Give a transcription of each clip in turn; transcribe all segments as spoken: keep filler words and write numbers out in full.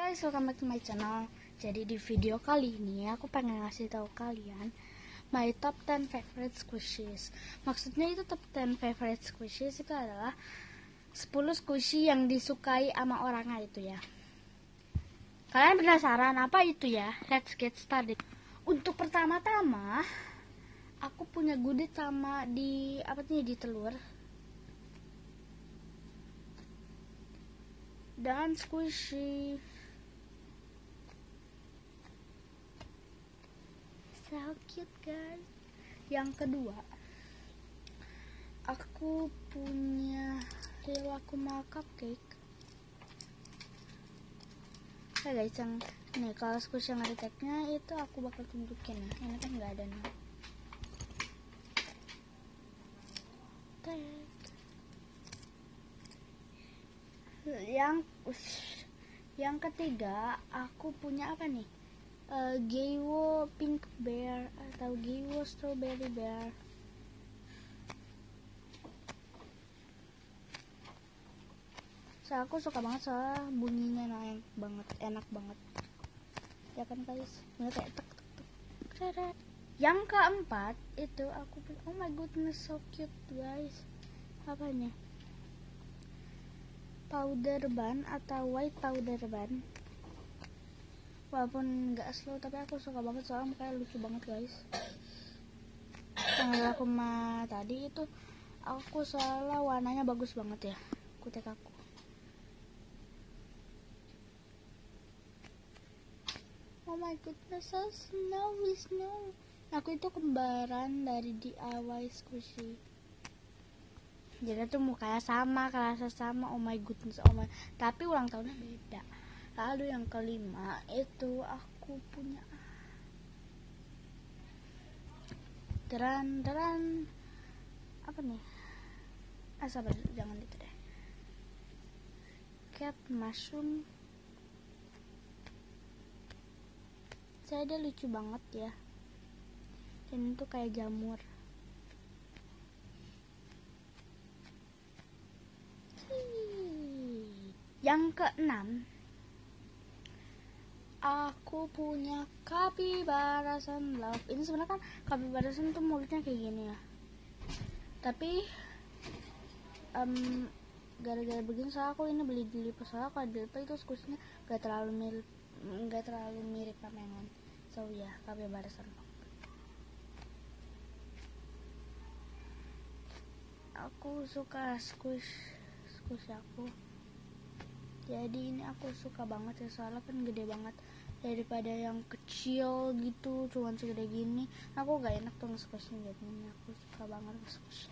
guys, welcome back to my channel. Jadi di video kali ini aku pengen ngasih tahu kalian my top ten favorite squishies. Maksudnya itu top ten favorite squishies itu adalah sepuluh squishy yang disukai sama orangnya itu ya. Kalian penasaran apa itu ya? Let's get started. Untuk pertama-tama aku punya goodie sama di apa nih di telur. Dan squishy so cute guys. Yang kedua aku punya Rilakkuma cupcake. Nah guys, yang nih kalau squishy yang ada tagnya itu aku bakal tunjukin ya. Ini kan nggak ada nih tag. Yang yang ketiga aku punya apa nih, uh, Gewo Pink Bear atau Gewo Strawberry Bear. So aku suka banget soalnya bunyinya enak banget, enak banget ya kan guys, ini kayak tek tek tek. Yang keempat itu aku punya, oh my goodness so cute guys, apanya, powder bun atau white powder bun. Walaupun nggak slow tapi aku suka banget soalnya kayak lucu banget guys. Yang aku mah tadi itu aku soalnya warnanya bagus banget ya kutek aku. Oh my goodness, so snowy snow. Aku itu kembaran dari D I Y squishy. Jadi tuh mukanya sama, kerasa sama, oh my goodness, oh my. Tapi ulang tahunnya beda. Lalu yang kelima itu aku punya deran deran apa nih? Ah sabar, jangan itu deh. Cat mushroom. Saya dia lucu banget ya. Dan itu kayak jamur. Yang keenam aku punya Capybara Sunlove. Ini sebenarnya kan Capybara Sun tuh mulutnya kayak gini ya, tapi um, gara-gara begini soalnya aku ini beli di Lipo, soalnya kalau di Lipo itu squishnya gak terlalu mirip gak terlalu mirip sama yang lain. So ya yeah, Capybara Sunlove. Aku suka squish squish aku. Jadi ini aku suka banget ya soalnya kan gede banget daripada yang kecil gitu cuman segede gini. Aku gak enak tuh nge-squishnya, jadi ini aku suka banget nge-squish.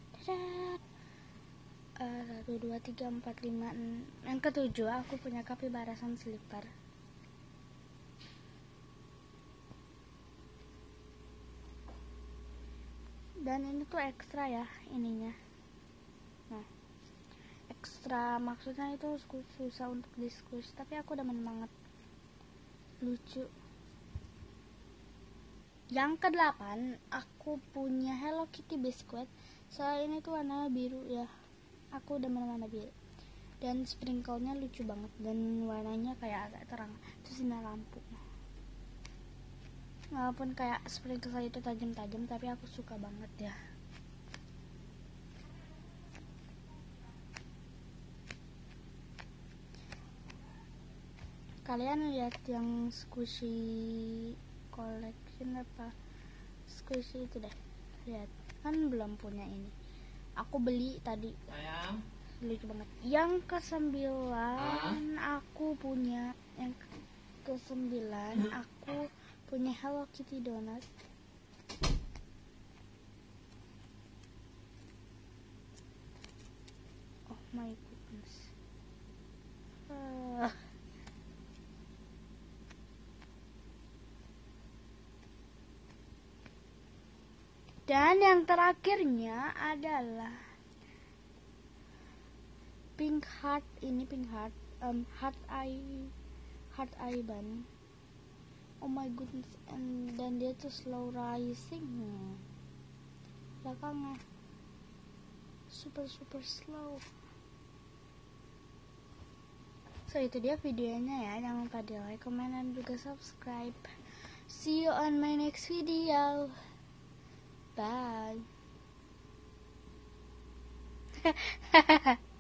Uh, satu, dua, tiga, empat, lima, enam. Yang ketujuh aku punya Capybara Sun Slipper. Dan ini tuh ekstra ya ininya. Nah ekstra maksudnya itu susah untuk di squish, tapi aku demen banget, lucu. Yang kedelapan aku punya Hello Kitty biskuit. Soalnya ini tuh warna biru ya, aku demen warna biru dan sprinkle-nya lucu banget dan warnanya kayak agak terang, itu sinar lampu. Walaupun kayak sprinkle saya itu tajam-tajam tapi aku suka banget ya. Kalian lihat yang squishy collection apa squishy itu deh, lihat kan belum punya ini, aku beli tadi. Sayang, lucu banget. Yang kesembilan ah? aku punya yang kesembilan aku punya Hello Kitty donut. Oh my goodness. Uh. Dan yang terakhirnya adalah pink heart. Ini pink heart, um, heart eye, heart eye bun. Oh my goodness, and dan dia tuh slow rising. Belakangnya super super slow. So itu dia videonya ya, jangan lupa di like, comment, dan juga subscribe. See you on my next video. Bye.